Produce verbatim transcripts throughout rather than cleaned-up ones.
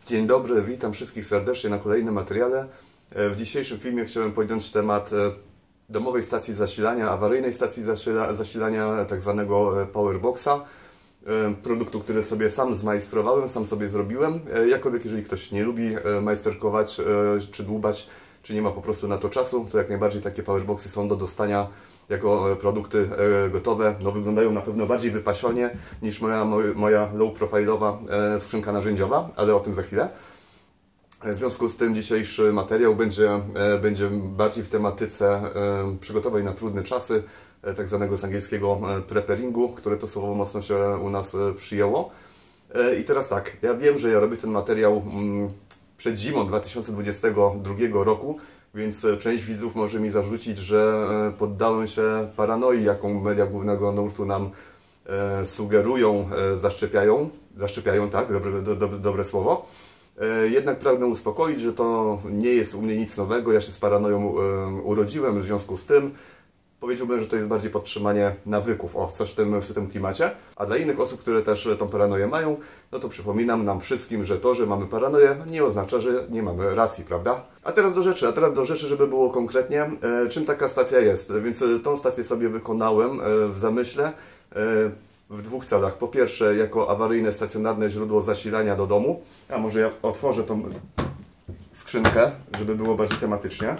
Dzień dobry, witam wszystkich serdecznie na kolejnym materiale. W dzisiejszym filmie chciałem podjąć temat domowej stacji zasilania, awaryjnej stacji zasila, zasilania, tak zwanego Powerboxa. Produktu, który sobie sam zmajstrowałem, sam sobie zrobiłem. Jakkolwiek, jeżeli ktoś nie lubi majsterkować czy dłubać, czy nie ma po prostu na to czasu, to jak najbardziej takie Powerboxy są do dostania jako produkty gotowe. No, wyglądają na pewno bardziej wypasionie niż moja, moja low-profilowa skrzynka narzędziowa, ale o tym za chwilę. W związku z tym dzisiejszy materiał będzie, będzie bardziej w tematyce przygotowań na trudne czasy, tak zwanego z angielskiego preparingu, które to słowo mocno się u nas przyjęło. I teraz tak, ja wiem, że ja robię ten materiał przed zimą dwa tysiące dwudziestego drugiego roku, więc część widzów może mi zarzucić, że poddałem się paranoi, jaką media głównego nurtu nam sugerują, zaszczepiają, zaszczepiają, tak, dobre, do, dobre słowo. Jednak pragnę uspokoić, że to nie jest u mnie nic nowego, ja się z paranoją urodziłem, w związku z tym powiedziałbym, że to jest bardziej podtrzymanie nawyków, o, coś w tym, w tym klimacie. A dla innych osób, które też tą paranoję mają, no to przypominam nam wszystkim, że to, że mamy paranoję, nie oznacza, że nie mamy racji, prawda? A teraz do rzeczy, a teraz do rzeczy, żeby było konkretnie, e, czym taka stacja jest. Więc tą stację sobie wykonałem e, w zamyśle e, w dwóch celach. Po pierwsze, jako awaryjne, stacjonarne źródło zasilania do domu. A może ja otworzę tą skrzynkę, żeby było bardziej tematycznie.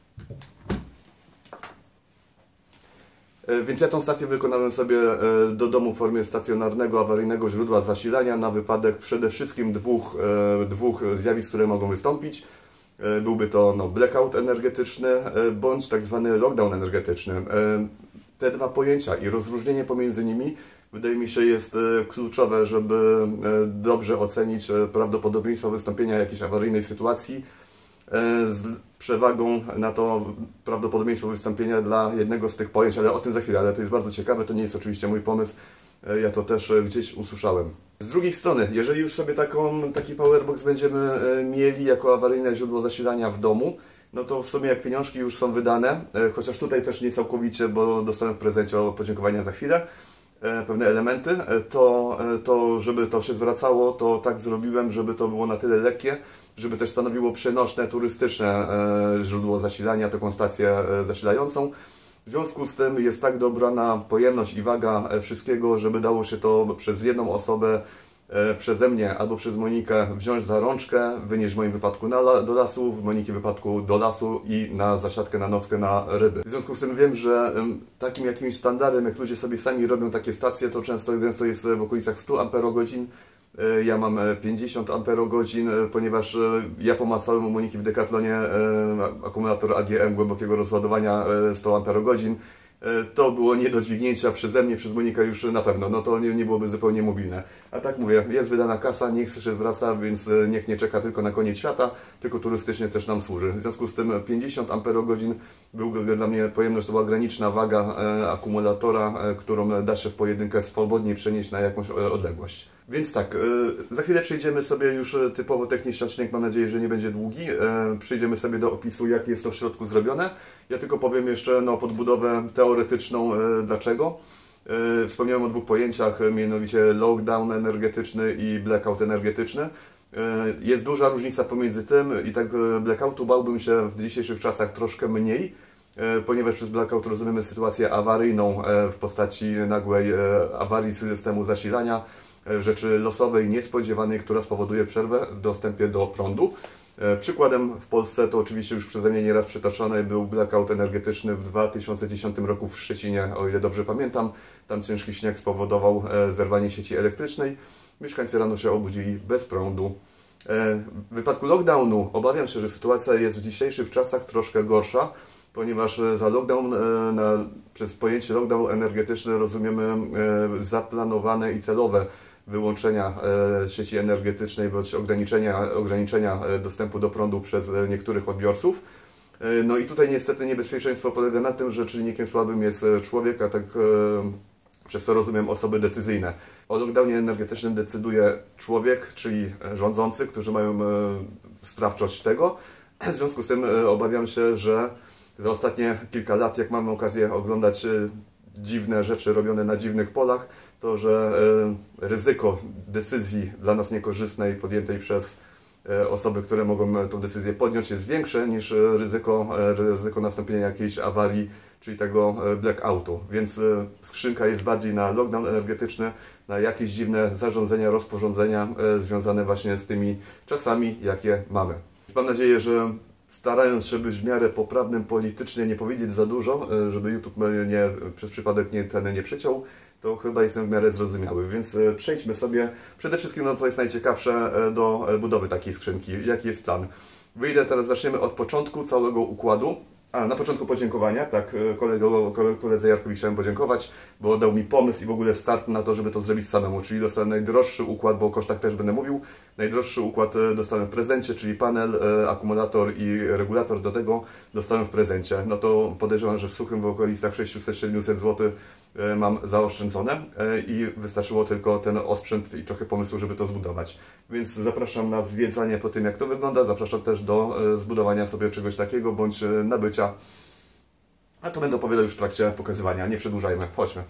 Więc ja tą stację wykonałem sobie do domu w formie stacjonarnego, awaryjnego źródła zasilania na wypadek przede wszystkim dwóch, dwóch zjawisk, które mogą wystąpić. Byłby to no, blackout energetyczny bądź tak zwany lockdown energetyczny. Te dwa pojęcia i rozróżnienie pomiędzy nimi wydaje mi się jest kluczowe, żeby dobrze ocenić prawdopodobieństwo wystąpienia jakiejś awaryjnej sytuacji z przewagą na to prawdopodobieństwo wystąpienia dla jednego z tych pojęć, ale o tym za chwilę, ale to jest bardzo ciekawe, to nie jest oczywiście mój pomysł, ja to też gdzieś usłyszałem. Z drugiej strony, jeżeli już sobie taką, taki Powerbox będziemy mieli jako awaryjne źródło zasilania w domu, no to w sumie jak pieniążki już są wydane, chociaż tutaj też nie całkowicie, bo dostałem w prezencie o podziękowania za chwilę, pewne elementy, to, to żeby to się zwracało, to tak zrobiłem, żeby to było na tyle lekkie, żeby też stanowiło przenośne, turystyczne źródło zasilania, taką stację zasilającą. W związku z tym jest tak dobrana pojemność i waga wszystkiego, żeby dało się to przez jedną osobę, przeze mnie albo przez Monikę wziąć za rączkę, wynieść w moim wypadku na, do lasu, w Moniki wypadku do lasu i na zasiadkę, na nockę, na ryby. W związku z tym wiem, że takim jakimś standardem, jak ludzie sobie sami robią takie stacje, to często gęsto jest w okolicach stu amperogodzin. Ja mam pięćdziesiąt amperogodzin, ponieważ ja pomacałem u Moniki w Decathlonie akumulator A G M głębokiego rozładowania sto amperogodzin. To było nie do dźwignięcia przeze mnie, przez Monikę już na pewno, no to nie, nie byłoby zupełnie mobilne. A tak mówię, jest wydana kasa, niech się zwraca, więc niech nie czeka tylko na koniec świata, tylko turystycznie też nam służy. W związku z tym pięćdziesiąt amperogodzin był dla mnie pojemność, to była graniczna waga akumulatora, którą da się w pojedynkę swobodnie przenieść na jakąś odległość. Więc tak, za chwilę przejdziemy sobie już typowo techniczny odcinek, mam nadzieję, że nie będzie długi. Przejdziemy sobie do opisu, jak jest to w środku zrobione. Ja tylko powiem jeszcze no, podbudowę teoretyczną, dlaczego. Wspomniałem o dwóch pojęciach, mianowicie lockdown energetyczny i blackout energetyczny. Jest duża różnica pomiędzy tym i tak blackoutu bałbym się w dzisiejszych czasach troszkę mniej, ponieważ przez blackout rozumiemy sytuację awaryjną w postaci nagłej awarii systemu zasilania, rzeczy losowej, niespodziewanej, która spowoduje przerwę w dostępie do prądu. Przykładem w Polsce, to oczywiście już przeze mnie nieraz przytaczany, był blackout energetyczny w dwa tysiące dziesiątym roku w Szczecinie, o ile dobrze pamiętam. Tam ciężki śnieg spowodował zerwanie sieci elektrycznej. Mieszkańcy rano się obudzili bez prądu. W wypadku lockdownu obawiam się, że sytuacja jest w dzisiejszych czasach troszkę gorsza, ponieważ za lockdown, na, przez pojęcie lockdown energetyczny rozumiemy zaplanowane i celowe wyłączenia sieci energetycznej bądź ograniczenia, ograniczenia dostępu do prądu przez niektórych odbiorców. No i tutaj niestety niebezpieczeństwo polega na tym, że czynnikiem słabym jest człowiek, a tak przez co rozumiem osoby decyzyjne. O lockdownie energetycznym decyduje człowiek, czyli rządzący, którzy mają sprawczość tego. W związku z tym obawiam się, że za ostatnie kilka lat, jak mamy okazję oglądać dziwne rzeczy robione na dziwnych polach, to że ryzyko decyzji dla nas niekorzystnej podjętej przez osoby, które mogą tą decyzję podjąć, jest większe niż ryzyko, ryzyko nastąpienia jakiejś awarii, czyli tego blackoutu. Więc skrzynka jest bardziej na lockdown energetyczny, na jakieś dziwne zarządzenia, rozporządzenia związane właśnie z tymi czasami, jakie mamy. Mam nadzieję, że starając się być w miarę poprawnym politycznie, nie powiedzieć za dużo, żeby YouTube nie, przez przypadek nie, ten nie przeciął, to chyba jestem w miarę zrozumiały. Więc przejdźmy sobie przede wszystkim, no co jest najciekawsze, do budowy takiej skrzynki. Jaki jest plan? Wyjdę teraz, zaczniemy od początku całego układu. A, na początku podziękowania, tak, kolego, koledze Jarkowi chciałem podziękować, bo dał mi pomysł i w ogóle start na to, żeby to zrobić samemu, czyli dostałem najdroższy układ, bo o kosztach też będę mówił, najdroższy układ dostałem w prezencie, czyli panel, akumulator i regulator do tego dostałem w prezencie. No to podejrzewam, że w suchym w okolicach sześćset do siedmiuset złotych mam zaoszczędzone i wystarczyło tylko ten osprzęt i trochę pomysłu, żeby to zbudować. Więc zapraszam na zwiedzanie po tym, jak to wygląda, zapraszam też do zbudowania sobie czegoś takiego, bądź nabycia. A to będę opowiadał już w trakcie pokazywania, nie przedłużajmy, chodźmy.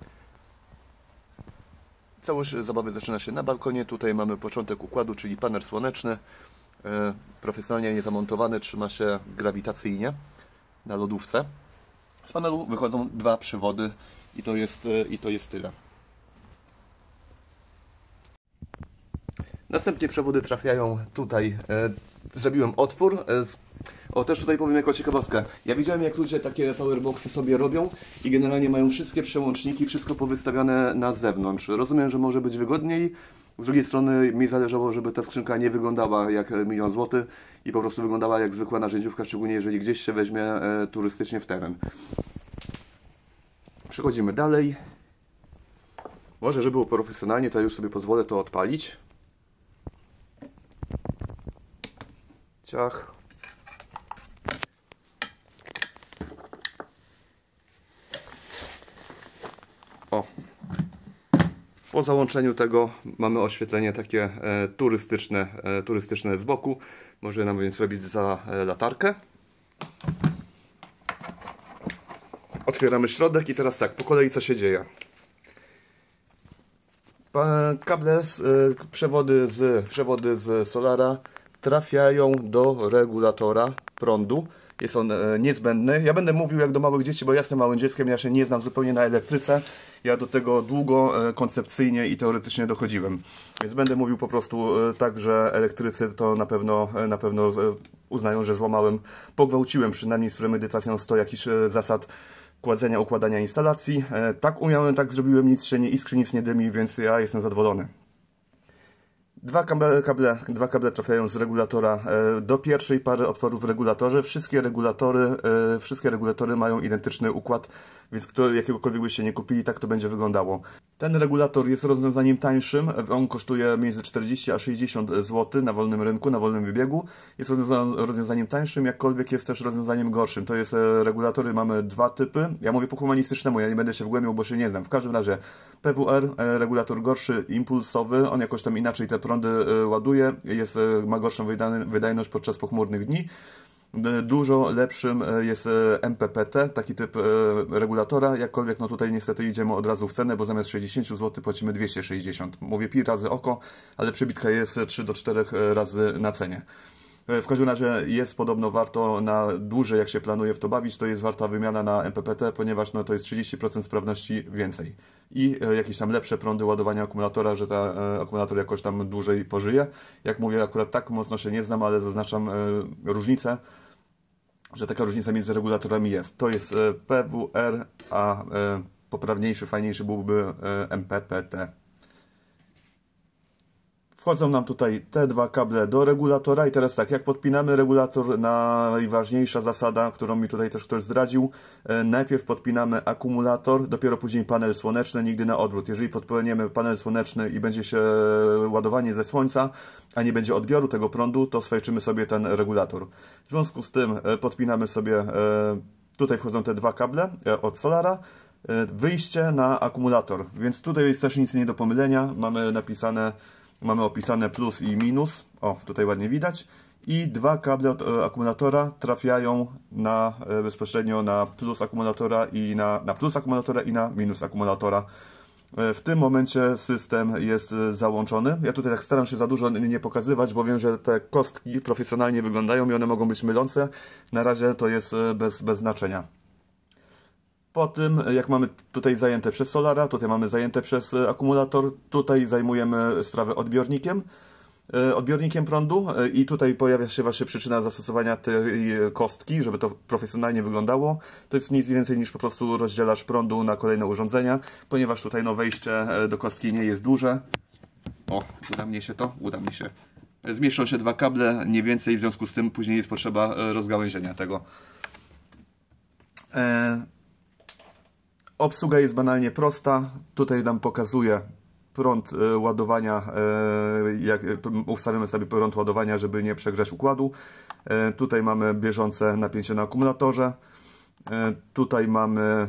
Całość zabawy zaczyna się na balkonie, tutaj mamy początek układu, czyli panel słoneczny, profesjonalnie niezamontowany, trzyma się grawitacyjnie na lodówce. Z panelu wychodzą dwa przewody i to jest, i to jest tyle. Następnie przewody trafiają tutaj. Zrobiłem otwór. O, też tutaj powiem jako ciekawostkę. Ja widziałem, jak ludzie takie powerboxy sobie robią i generalnie mają wszystkie przełączniki, wszystko powystawiane na zewnątrz. Rozumiem, że może być wygodniej. Z drugiej strony mi zależało, żeby ta skrzynka nie wyglądała jak milion złotych i po prostu wyglądała jak zwykła narzędziówka, szczególnie jeżeli gdzieś się weźmie e, turystycznie w teren. Przechodzimy dalej. Może, żeby było profesjonalnie, to już sobie pozwolę to odpalić. Ciach. O. Po załączeniu tego mamy oświetlenie takie e, turystyczne, e, turystyczne z boku. Może nam więc robić za e, latarkę. Otwieramy środek i teraz tak, po kolei co się dzieje. Pa, kable, z, e, przewody, z, przewody z solara trafiają do regulatora prądu. Jest on e, niezbędny. Ja będę mówił jak do małych dzieci, bo ja jestem małym dzieckiem, ja się nie znam zupełnie na elektryce. Ja do tego długo, e, koncepcyjnie i teoretycznie dochodziłem. Więc będę mówił po prostu e, tak, że elektrycy to na pewno, e, na pewno e, uznają, że złamałem, pogwałciłem przynajmniej z premedytacją sto jakichś e, zasad kładzenia, układania instalacji. E, tak umiałem, tak zrobiłem, nic się nie iskrzy, nic nie dymi, więc ja jestem zadowolony. Dwa kable, kable, dwa kable trafiają z regulatora e, do pierwszej pary otworów w regulatorze. Wszystkie regulatory, e, wszystkie regulatory mają identyczny układ, więc kto jakiegokolwiek byście nie kupili, tak to będzie wyglądało. Ten regulator jest rozwiązaniem tańszym, on kosztuje między czterdzieści a sześćdziesiąt złotych na wolnym rynku, na wolnym wybiegu. Jest rozwiązaniem tańszym, jakkolwiek jest też rozwiązaniem gorszym. To jest e, regulatory, mamy dwa typy. Ja mówię po humanistycznemu, ja nie będę się wgłębiał, bo się nie znam. W każdym razie P W R, e, regulator gorszy, impulsowy, on jakoś tam inaczej te prądy e, ładuje, jest, e, ma gorszą wydajność podczas pochmurnych dni. Dużo lepszym jest M P P T, taki typ regulatora, jakkolwiek no tutaj niestety idziemy od razu w cenę, bo zamiast sześćdziesiąt złotych płacimy dwieście sześćdziesiąt. Mówię pi razy oko, ale przebitka jest trzy do czterech razy na cenie. W każdym razie jest podobno warto na dłużej, jak się planuje w to bawić, to jest warta wymiana na M P P T, ponieważ no, to jest trzydzieści procent sprawności więcej. I jakieś tam lepsze prądy ładowania akumulatora, że ta akumulator jakoś tam dłużej pożyje. Jak mówię, akurat tak mocno się nie znam, ale zaznaczam różnicę, że taka różnica między regulatorami jest. To jest P W R, a poprawniejszy, fajniejszy byłby M P P T. Wchodzą nam tutaj te dwa kable do regulatora i teraz tak, jak podpinamy regulator, najważniejsza zasada, którą mi tutaj też ktoś zdradził, najpierw podpinamy akumulator, dopiero później panel słoneczny, nigdy na odwrót. Jeżeli podpiniemy panel słoneczny i będzie się ładowanie ze słońca, a nie będzie odbioru tego prądu, to swajczymy sobie ten regulator. W związku z tym podpinamy sobie, tutaj wchodzą te dwa kable od solara, wyjście na akumulator, więc tutaj jest też nic nie do pomylenia, mamy napisane Mamy opisane plus i minus, o tutaj ładnie widać, i dwa kable od akumulatora trafiają na, bezpośrednio na plus akumulatora i na, na plus akumulatora i na minus akumulatora. W tym momencie system jest załączony. Ja tutaj tak staram się za dużo nie pokazywać, bo wiem, że te kostki profesjonalnie wyglądają i one mogą być mylące. Na razie to jest bez, bez znaczenia. Po tym, jak mamy tutaj zajęte przez solara, tutaj mamy zajęte przez akumulator, tutaj zajmujemy sprawę odbiornikiem, odbiornikiem prądu i tutaj pojawia się właśnie przyczyna zastosowania tej kostki, żeby to profesjonalnie wyglądało. To jest nic więcej niż po prostu rozdzielacz prądu na kolejne urządzenia, ponieważ tutaj no, wejście do kostki nie jest duże. O, uda mnie się to? Uda mi się. Zmieszczą się dwa kable, nie więcej, w związku z tym później jest potrzeba rozgałęzienia tego. E Obsługa jest banalnie prosta. Tutaj nam pokazuje prąd ładowania, jak ustawiamy sobie prąd ładowania, żeby nie przegrzać układu. Tutaj mamy bieżące napięcie na akumulatorze. Tutaj mamy,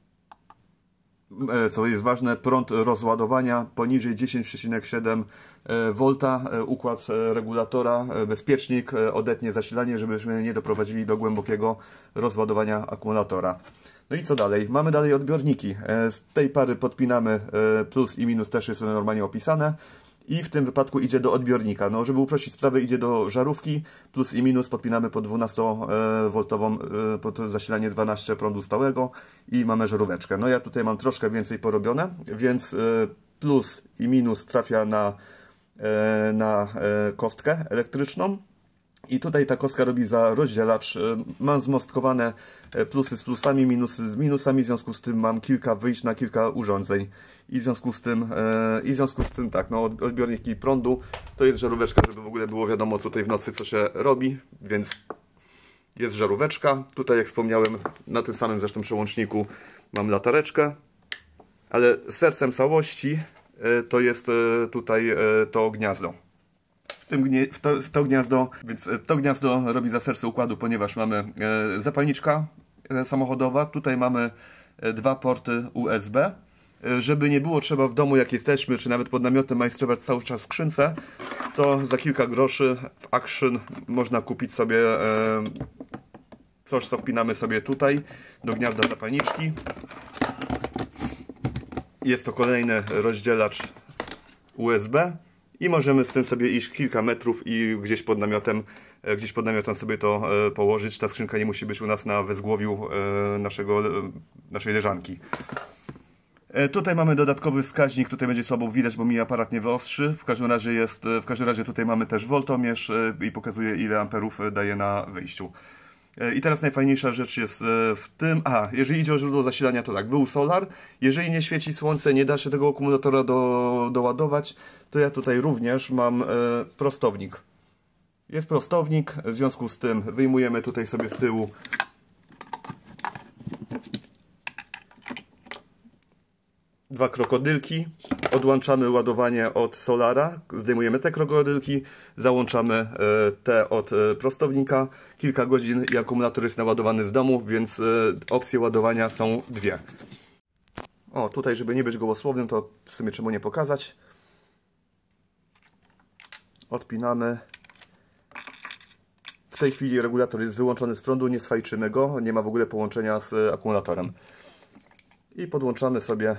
co jest ważne, prąd rozładowania poniżej dziesięć przecinek siedem wolta. Układ regulatora, bezpiecznik odetnie zasilanie, żebyśmy nie doprowadzili do głębokiego rozładowania akumulatora. No i co dalej? Mamy dalej odbiorniki. Z tej pary podpinamy plus i minus, też jest normalnie opisane. I w tym wypadku idzie do odbiornika. No, żeby uprościć sprawę, idzie do żarówki. Plus i minus podpinamy pod dwunastowoltową, pod zasilanie dwanaście prądu stałego i mamy żaróweczkę. No ja tutaj mam troszkę więcej porobione, więc plus i minus trafia na, na kostkę elektryczną. I tutaj ta kostka robi za rozdzielacz. Mam zmostkowane plusy z plusami, minusy z minusami, w związku z tym mam kilka wyjść na kilka urządzeń. I w związku z tym, i w związku z tym tak, no odbiorniki prądu to jest żaróweczka, żeby w ogóle było wiadomo, co tutaj w nocy co się robi, więc jest żaróweczka. Tutaj, jak wspomniałem, na tym samym zresztą przełączniku mam latareczkę, ale sercem całości to jest tutaj to gniazdo. W, tym, w, to, w to gniazdo, więc to gniazdo robi za serce układu, ponieważ mamy e, zapalniczka e, samochodowa, tutaj mamy e, dwa porty U S B. E, żeby nie było trzeba w domu, jak jesteśmy, czy nawet pod namiotem majstrować cały czas skrzynce, to za kilka groszy w Action można kupić sobie e, coś, co wpinamy sobie tutaj do gniazda zapalniczki. Jest to kolejny rozdzielacz U S B. I możemy z tym sobie iść kilka metrów i gdzieś pod namiotem, gdzieś pod namiotem sobie to położyć. Ta skrzynka nie musi być u nas na wezgłowiu naszego, naszej leżanki. Tutaj mamy dodatkowy wskaźnik, tutaj będzie słabo widać, bo mi aparat nie wyostrzy. W każdym razie jest, w każdym razie tutaj mamy też woltomierz i pokazuje, ile amperów daje na wyjściu. I teraz najfajniejsza rzecz jest w tym, aha, jeżeli idzie o źródło zasilania, to tak, był solar. Jeżeli nie świeci słońce, nie da się tego akumulatora do, doładować, to ja tutaj również mam e, prostownik. Jest prostownik, w związku z tym wyjmujemy tutaj sobie z tyłu dwa krokodylki, odłączamy ładowanie od solara, zdejmujemy te krokodylki, załączamy te od prostownika, kilka godzin i akumulator jest naładowany z domu, więc opcje ładowania są dwie. O, tutaj, żeby nie być gołosłownym, to w sumie czemu nie pokazać. Odpinamy. W tej chwili regulator jest wyłączony z prądu, nie sfajczymy go, nie ma w ogóle połączenia z akumulatorem. I podłączamy sobie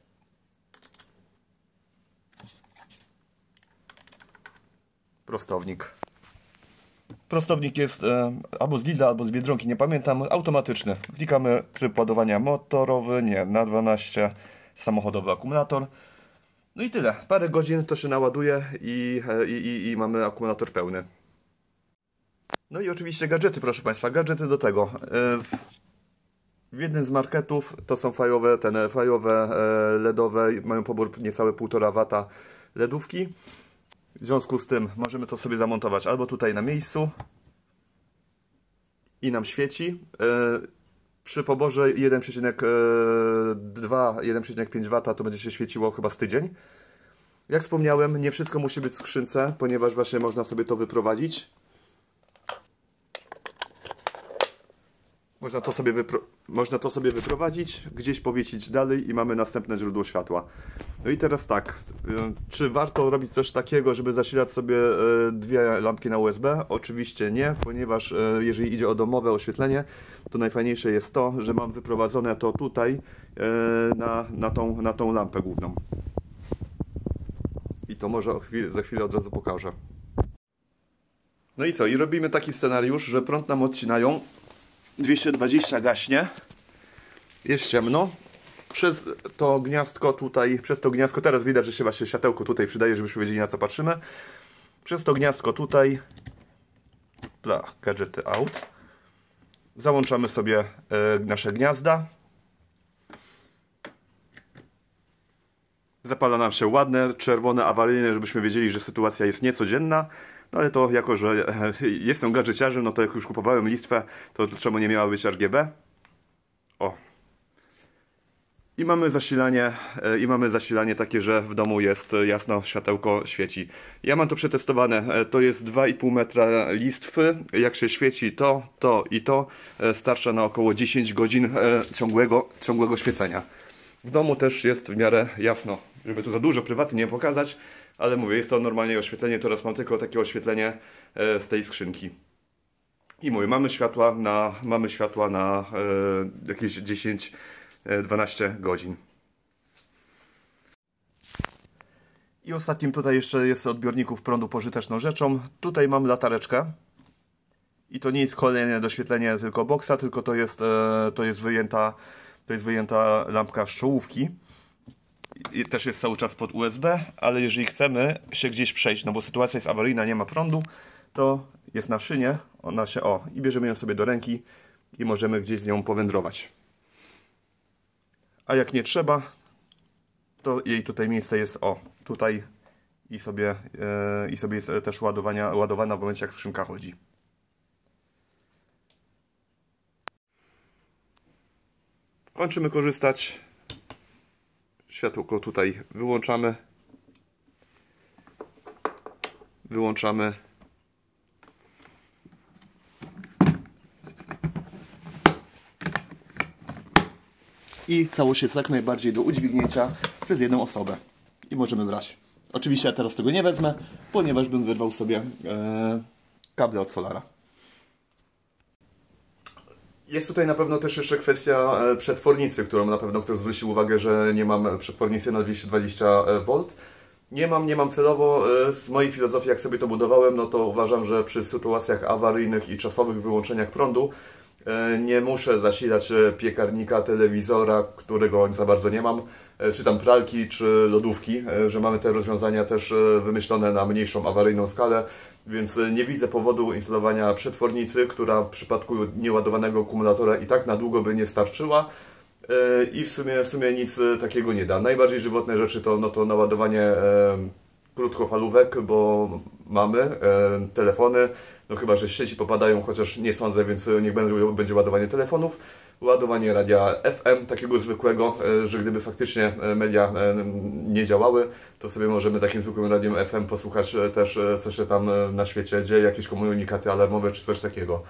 prostownik. Prostownik jest e, albo z Lidla, albo z Biedronki, nie pamiętam, automatyczny. Klikamy tryb ładowania motorowy, nie, na dwanaście, samochodowy akumulator. No i tyle. Parę godzin to się naładuje i, i, i, i mamy akumulator pełny. No i oczywiście gadżety, proszę Państwa, gadżety do tego. E, w, w jednym z marketów to są fajowe, ten fajowe, e, ledowe, mają pobór niecałe półtora wata ledówki. W związku z tym możemy to sobie zamontować albo tutaj na miejscu i nam świeci. Przy poborze jeden przecinek dwa do jeden przecinek pięć wata to będzie się świeciło chyba z tydzień. Jak wspomniałem, nie wszystko musi być w skrzynce, ponieważ właśnie można sobie to wyprowadzić. Można to, sobie wypro... Można to sobie wyprowadzić, gdzieś powiesić dalej i mamy następne źródło światła. No i teraz tak, czy warto robić coś takiego, żeby zasilać sobie dwie lampki na U S B? Oczywiście nie, ponieważ jeżeli idzie o domowe oświetlenie, to najfajniejsze jest to, że mam wyprowadzone to tutaj na, na, tą, na tą lampę główną. I to może za chwilę od razu pokażę. No i co? I robimy taki scenariusz, że prąd nam odcinają, dwieście dwadzieścia gaśnie, jest ciemno, przez to gniazdko tutaj, przez to gniazdko, teraz widać, że się właśnie światełko tutaj przydaje, żebyśmy wiedzieli, na co patrzymy. Przez to gniazdko tutaj, dla gadżety out, załączamy sobie e, nasze gniazda. Zapala nam się ładne, czerwone, awaryjne, żebyśmy wiedzieli, że sytuacja jest niecodzienna. No ale to jako, że e, jestem gadżeciarzem, no to jak już kupowałem listwę, to czemu nie miała być R G B? O. I mamy zasilanie, e, i mamy zasilanie takie, że w domu jest jasno, światełko świeci. Ja mam to przetestowane, e, to jest dwa i pół metra listwy. Jak się świeci to, to i to, e, starcza na około dziesięć godzin e, ciągłego, ciągłego świecenia. W domu też jest w miarę jasno, żeby tu za dużo prywatnie nie pokazać, ale mówię, jest to normalnie oświetlenie, teraz mam tylko takie oświetlenie z tej skrzynki. I mówię, mamy światła na, mamy światła na e, jakieś dziesięć do dwunastu godzin. I ostatnim tutaj jeszcze jest odbiorników prądu pożyteczną rzeczą. Tutaj mam latareczkę. I to nie jest kolejne doświetlenie tylko boksa, tylko to jest, e, to jest wyjęta, to jest wyjęta lampka z czołówki. I też jest cały czas pod U S B, ale jeżeli chcemy się gdzieś przejść, no bo sytuacja jest awaryjna, nie ma prądu, to jest na szynie, ona się, o, i bierzemy ją sobie do ręki i możemy gdzieś z nią powędrować. A jak nie trzeba, to jej tutaj miejsce jest, o, tutaj i sobie, yy, i sobie jest też ładowania, ładowana w momencie, jak skrzynka chodzi. Kończymy korzystać. Światło tutaj wyłączamy. Wyłączamy. I całość jest jak najbardziej do udźwignięcia przez jedną osobę. I możemy brać. Oczywiście ja teraz tego nie wezmę, ponieważ bym wyrwał sobie e, kable od solara. Jest tutaj na pewno też jeszcze kwestia przetwornicy, którą na pewno ktoś zwrócił uwagę, że nie mam przetwornicy na dwieście dwadzieścia wolt. Nie mam, nie mam celowo. Z mojej filozofii, jak sobie to budowałem, no to uważam, że przy sytuacjach awaryjnych i czasowych wyłączeniach prądu nie muszę zasilać piekarnika, telewizora, którego za bardzo nie mam, czy tam pralki, czy lodówki, że mamy te rozwiązania też wymyślone na mniejszą awaryjną skalę. Więc nie widzę powodu instalowania przetwornicy, która w przypadku nieładowanego akumulatora i tak na długo by nie starczyła i w sumie, w sumie nic takiego nie da. Najbardziej żywotne rzeczy to, no to naładowanie e, krótkofalówek, bo mamy e, telefony, no chyba że sieci popadają, chociaż nie sądzę, więc niech będzie, będzie ładowanie telefonów. Ładowanie radia F M, takiego zwykłego, że gdyby faktycznie media nie działały, to sobie możemy takim zwykłym radiem F M posłuchać też, co się tam na świecie dzieje, jakieś komunikaty alarmowe czy coś takiego.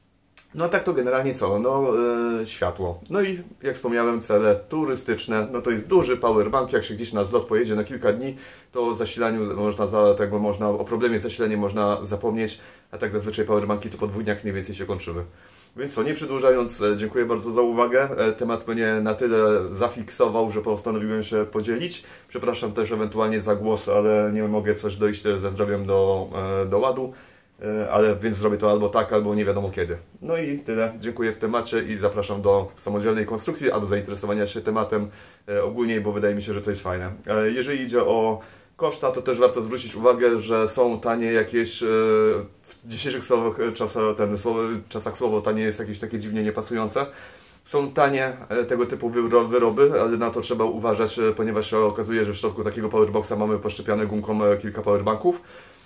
No tak to generalnie co? No yy, światło. No i jak wspomniałem, cele turystyczne. No to jest duży powerbank, jak się gdzieś na zlot pojedzie na kilka dni, to o zasilaniu można, za, tego można, o problemie z zasilaniem można zapomnieć, a tak zazwyczaj powerbanki to po dwóch dniach mniej więcej się kończyły. Więc co, nie przedłużając, dziękuję bardzo za uwagę. Temat mnie na tyle zafiksował, że postanowiłem się podzielić. Przepraszam też ewentualnie za głos, ale nie mogę coś dojść ze zdrowiem do, do ładu. Ale więc zrobię to albo tak, albo nie wiadomo kiedy. No i tyle. Dziękuję w temacie i zapraszam do samodzielnej konstrukcji albo zainteresowania się tematem ogólnie, bo wydaje mi się, że to jest fajne. Jeżeli idzie o koszta, to też warto zwrócić uwagę, że są tanie jakieś, w dzisiejszych słowach, czasach, ten, czasach słowo tanie jest jakieś takie dziwnie niepasujące. Są tanie tego typu wyroby, ale na to trzeba uważać, ponieważ się okazuje, że w środku takiego powerboxa mamy poszczepiane gumką kilka powerbanków,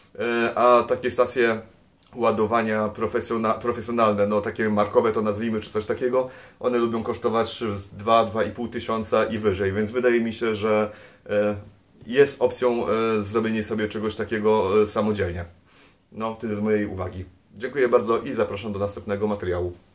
a takie stacje ładowania profesjonalne, no takie markowe to nazwijmy, czy coś takiego, one lubią kosztować dwa do dwóch i pół tysiąca i wyżej, więc wydaje mi się, że jest opcją zrobienie sobie czegoś takiego samodzielnie. No, tyle z mojej uwagi. Dziękuję bardzo i zapraszam do następnego materiału.